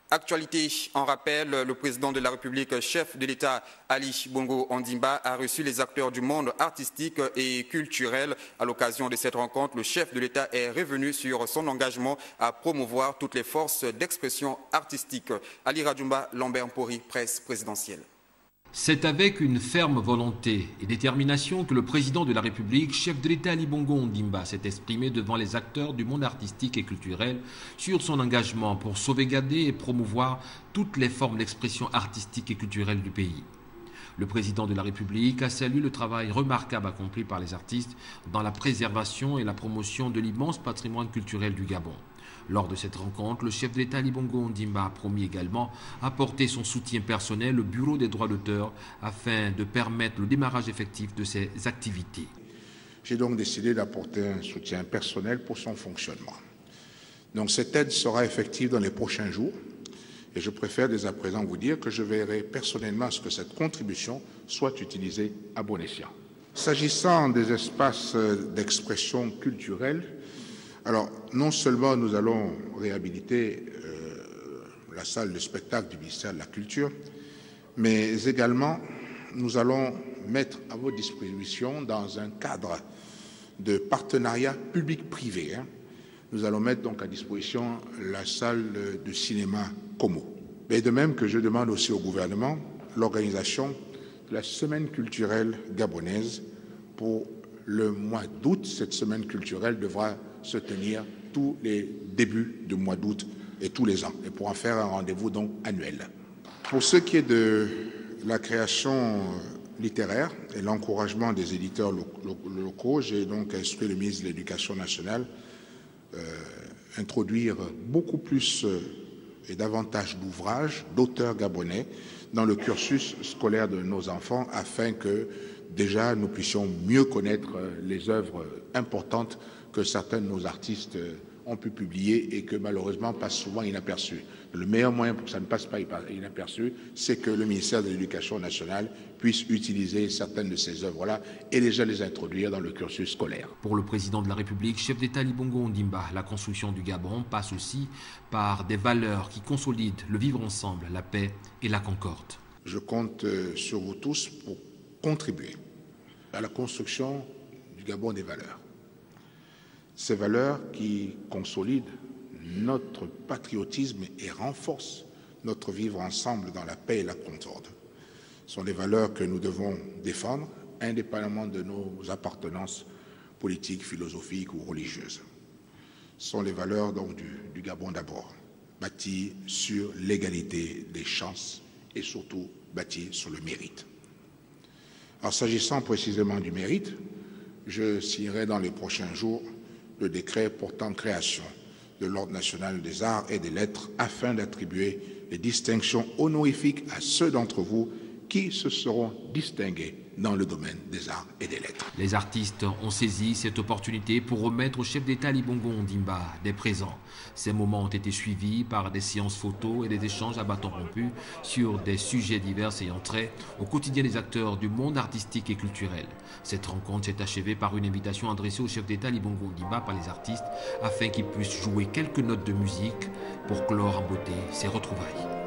Actualité en rappel, le président de la République, chef de l'État Ali Bongo Ondimba, a reçu les acteurs du monde artistique et culturel. À l'occasion de cette rencontre, le chef de l'État est revenu sur son engagement à promouvoir toutes les forces d'expression artistique. Ali Radjoumba, Lambert Mpori, presse présidentielle. C'est avec une ferme volonté et détermination que le président de la République, chef de l'État Ali Bongo Ondimba, s'est exprimé devant les acteurs du monde artistique et culturel sur son engagement pour sauvegarder et promouvoir toutes les formes d'expression artistique et culturelle du pays. Le président de la République a salué le travail remarquable accompli par les artistes dans la préservation et la promotion de l'immense patrimoine culturel du Gabon. Lors de cette rencontre, le chef de l'État Ali Bongo Ondimba a promis également apporter son soutien personnel au Bureau des droits d'auteur afin de permettre le démarrage effectif de ses activités. J'ai donc décidé d'apporter un soutien personnel pour son fonctionnement. Donc cette aide sera effective dans les prochains jours et je préfère dès à présent vous dire que je veillerai personnellement à ce que cette contribution soit utilisée à bon escient. S'agissant des espaces d'expression culturelle, alors, non seulement nous allons réhabiliter la salle de spectacle du ministère de la Culture, mais également nous allons mettre à votre disposition dans un cadre de partenariat public-privé. Nous allons mettre donc à disposition la salle de cinéma Como. Et de même que je demande aussi au gouvernement l'organisation de la semaine culturelle gabonaise pour le mois d'août. Cette semaine culturelle devra se tenir tous les débuts du mois d'août et tous les ans, et pour en faire un rendez-vous donc annuel. Pour ce qui est de la création littéraire et l'encouragement des éditeurs locaux, j'ai donc instruit le ministre de l'Éducation nationale introduire beaucoup plus et davantage d'ouvrages d'auteurs gabonais dans le cursus scolaire de nos enfants afin que déjà nous puissions mieux connaître les œuvres importantes que certains de nos artistes ont pu publier et que malheureusement passent souvent inaperçus. Le meilleur moyen pour que ça ne passe pas inaperçu, c'est que le ministère de l'Éducation nationale puisse utiliser certaines de ces œuvres-là et déjà les introduire dans le cursus scolaire. Pour le président de la République, chef d'État Ali Bongo Ondimba, la construction du Gabon passe aussi par des valeurs qui consolident le vivre ensemble, la paix et la concorde. Je compte sur vous tous pour contribuer à la construction du Gabon des valeurs. Ces valeurs qui consolident notre patriotisme et renforcent notre vivre ensemble dans la paix et la concorde. Ce sont les valeurs que nous devons défendre, indépendamment de nos appartenances politiques, philosophiques ou religieuses. Ce sont les valeurs donc, du Gabon d'abord, bâties sur l'égalité des chances et surtout bâties sur le mérite. Alors s'agissant précisément du mérite, je signerai dans les prochains jours le décret portant création de l'Ordre national des arts et des lettres afin d'attribuer les distinctions honorifiques à ceux d'entre vous qui se seront distingués dans le domaine des arts et des lettres. Les artistes ont saisi cette opportunité pour remettre au chef d'État Ali Bongo Ondimba des présents. Ces moments ont été suivis par des séances photos et des échanges à bâton rompu sur des sujets divers ayant trait au quotidien des acteurs du monde artistique et culturel. Cette rencontre s'est achevée par une invitation adressée au chef d'État Ali Bongo Ondimba par les artistes afin qu'ils puissent jouer quelques notes de musique pour clore en beauté ces retrouvailles.